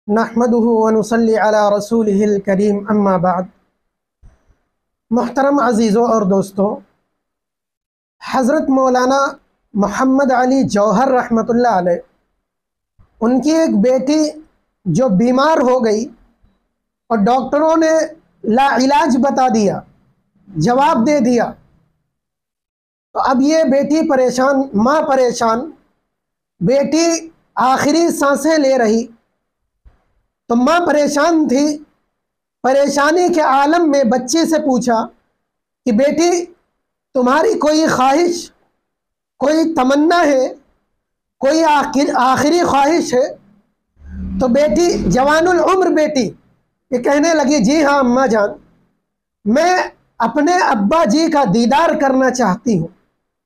نحمده ونصلی علی رسولہ الکریم اما بعد۔ محترم عزیزوں اور دوستوں، حضرت مولانا محمد علی جوہر رحمۃ اللہ علیہ، ان کی ایک بیٹی جو بیمار ہو گئی اور ڈاکٹروں نے لا علاج بتا دیا، جواب دے دیا، تو اب یہ بیٹی پریشان، ماں پریشان، بیٹی آخری سانسیں لے رہی، تو ماں پریشان تھی۔ پریشانی کے عالم میں بچی سے پوچھا کہ بیٹی تمہاری کوئی خواہش، کوئی تمنا ہے، کوئی آخری خواہش ہے؟ تو بیٹی، جوان العمر بیٹی، یہ کہنے لگی جی ہاں اماں جان، میں اپنے ابا جی کا دیدار کرنا چاہتی ہوں،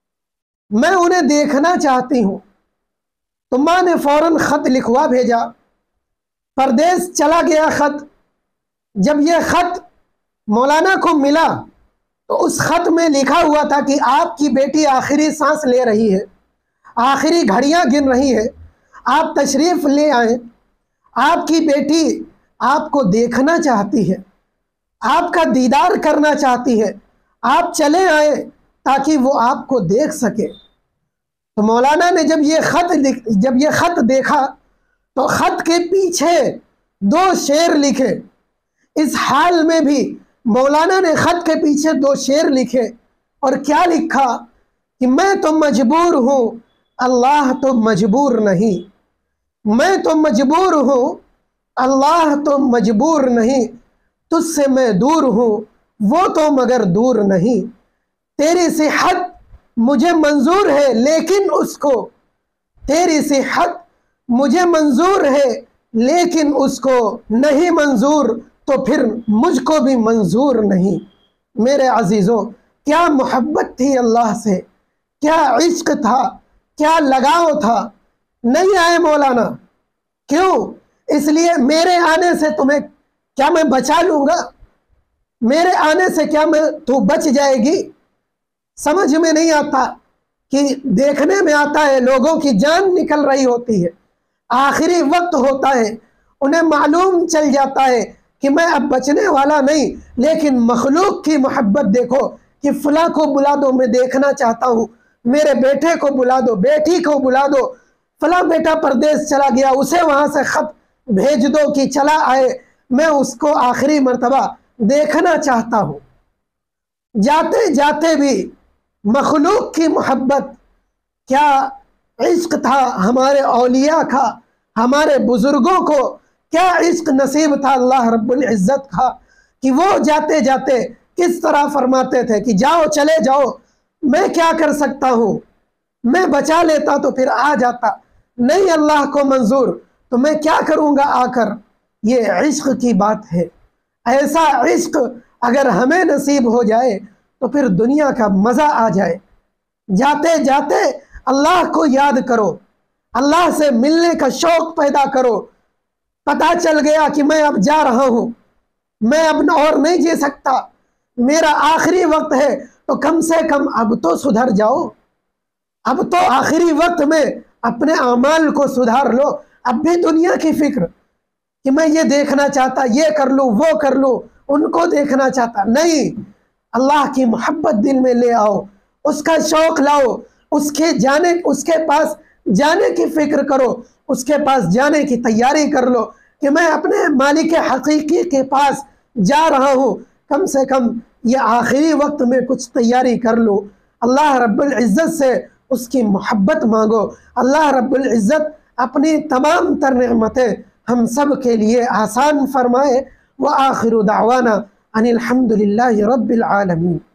میں انہیں دیکھنا چاہتی ہوں۔ تو ماں نے فوراً خط لکھوا بھیجا، پردیس چلا گیا خط۔ جب یہ خط مولانا کو ملا تو اس خط میں لکھا ہوا تھا کہ آپ کی بیٹی آخری سانس لے رہی ہے، آخری گھڑیاں گن رہی ہے، آپ تشریف لے آئیں، آپ کی بیٹی آپ کو دیکھنا چاہتی ہے، آپ کا دیدار کرنا چاہتی ہے، آپ چلے آئیں تاکہ وہ آپ کو دیکھ سکے۔ تو مولانا نے جب یہ خط دیکھا تو خط کے پیچھے 2 شعر لکھے۔ اس حال میں بھی مولانا نے خط کے پیچھے 2 شعر لکھے، اور کیا لکھا کہ میں تو مجبور ہوں، اللہ تو مجبور نہیں، میں تو مجبور ہوں، اللہ تو مجبور نہیں، تجھ سے میں دور ہوں، وہ تو مگر دور نہیں، تیری صحت مجھے منظور ہے لیکن اس کو، تیری صحت مجھے منظور ہے لیکن اس کو نہیں منظور، تو پھر مجھ کو بھی منظور نہیں۔ میرے عزیزوں، کیا محبت تھی اللہ سے، کیا عشق تھا، کیا لگاؤ تھا۔ نہیں آئے مولانا، کیوں؟ اس لیے میرے آنے سے تمہیں کیا میں بچا لوں گا؟ میرے آنے سے کیا تو بچ جائے گی؟ سمجھ میں نہیں آتا کہ دیکھنے میں آتا ہے لوگوں کی جان نکل رہی ہوتی ہے، آخری وقت ہوتا ہے، انہیں معلوم چل جاتا ہے کہ میں اب بچنے والا نہیں، لیکن مخلوق کی محبت دیکھو کہ فلاں کو بلا دو، میں دیکھنا چاہتا ہوں، میرے بیٹے کو بلا دو، بیٹی کو بلا دو، فلاں بیٹا پردیس چلا گیا، اسے وہاں سے خط بھیج دو کہ چلا آئے، میں اس کو آخری مرتبہ دیکھنا چاہتا ہوں۔ جاتے جاتے بھی مخلوق کی محبت، کیا عشق تھا ہمارے اولیاء کا، ہمارے بزرگوں کو کیا عشق نصیب تھا اللہ رب العزت کا، کہ وہ جاتے جاتے کس طرح فرماتے تھے کہ جاؤ، چلے جاؤ، میں کیا کر سکتا ہوں، میں بچا لیتا تو پھر آ جاتا، نہیں اللہ کو منظور تو میں کیا کروں گا آ کر۔ یہ عشق کی بات ہے۔ ایسا عشق اگر ہمیں نصیب ہو جائے تو پھر دنیا کا مزہ آ جائے۔ جاتے جاتے اللہ کو یاد کرو، اللہ سے ملنے کا شوق پیدا کرو۔ پتہ چل گیا کہ میں اب جا رہا ہوں، میں اب اور نہیں جی سکتا، میرا آخری وقت ہے، تو کم سے کم اب تو سدھر جاؤ، اب تو آخری وقت میں اپنے اعمال کو سدھار لو۔ اب بھی دنیا کی فکر کہ میں یہ دیکھنا چاہتا، یہ کر لوں، وہ کر لوں، ان کو دیکھنا چاہتا، نہیں، اللہ کی محبت دل میں لے آؤ، اس کا شوق لاؤ، اس کے پاس جانے کی فکر کرو، اس کے پاس جانے کی تیاری کر لو کہ میں اپنے مالک حقیقی کے پاس جا رہا ہوں، کم سے کم یہ آخری وقت میں کچھ تیاری کر لوں۔ اللہ رب العزت سے اس کی محبت مانگو، اللہ رب العزت اپنی تمام تر نعمتیں ہم سب کے لیے آسان فرمائے۔ وآخر دعوانا ان الحمد للہ رب العالمین۔